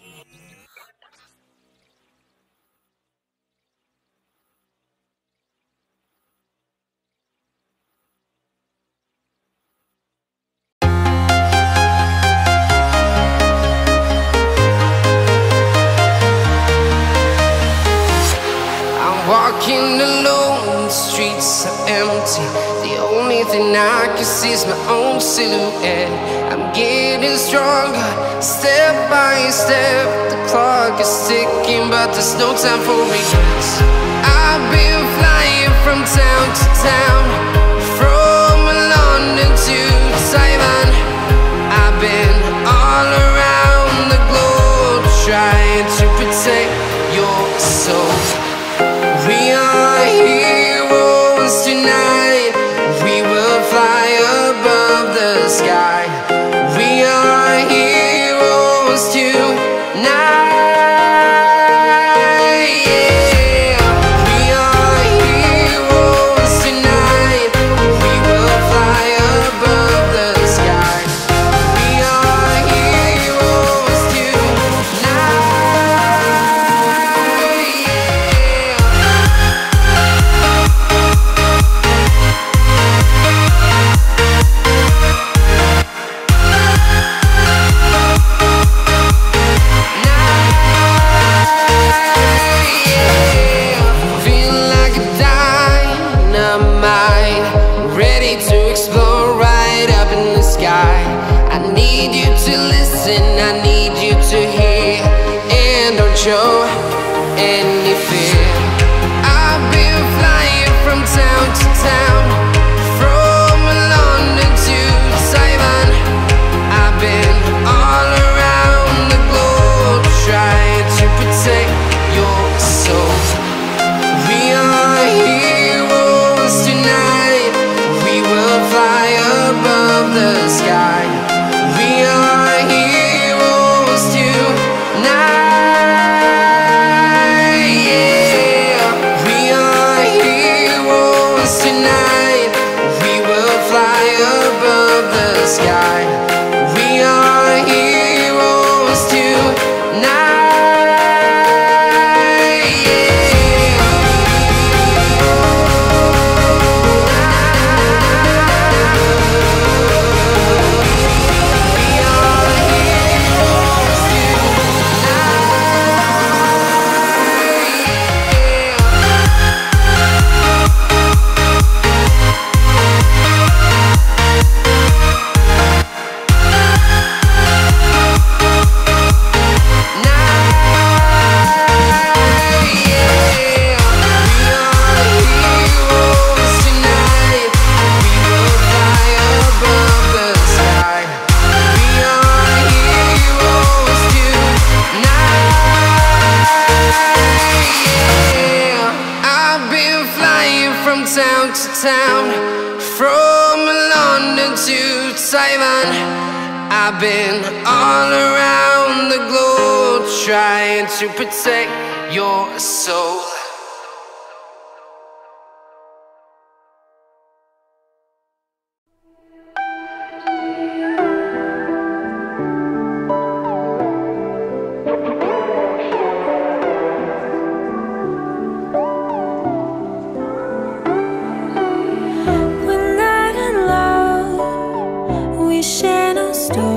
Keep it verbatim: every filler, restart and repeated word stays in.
Walking alone, the streets are empty. The only thing I can see is my own silhouette. I'm getting stronger, step by step. The clock is ticking, but there's no time for regrets. I've been flying from town to town, from London to Taiwan. I've been all around the globe, trying to protect your soul. We are heroes tonight. We will fly above the sky. We are heroes tonight. Yeah. We are heroes tonight. We will fly above the sky. We are heroes tonight. To explore right up in the sky. I need you to listen, I need you to hear, and don't show any fear. I've been flying from town to town, from London to Taiwan. I've been all around the globe, trying to protect your soul. We are heroes tonight. We will fly above the sky. We are heroes tonight. Yeah. We are heroes tonight. We will fly above the sky. We are heroes tonight. Town to town, from London to Taiwan. I've been all around the globe, trying to protect your soul. Share no story.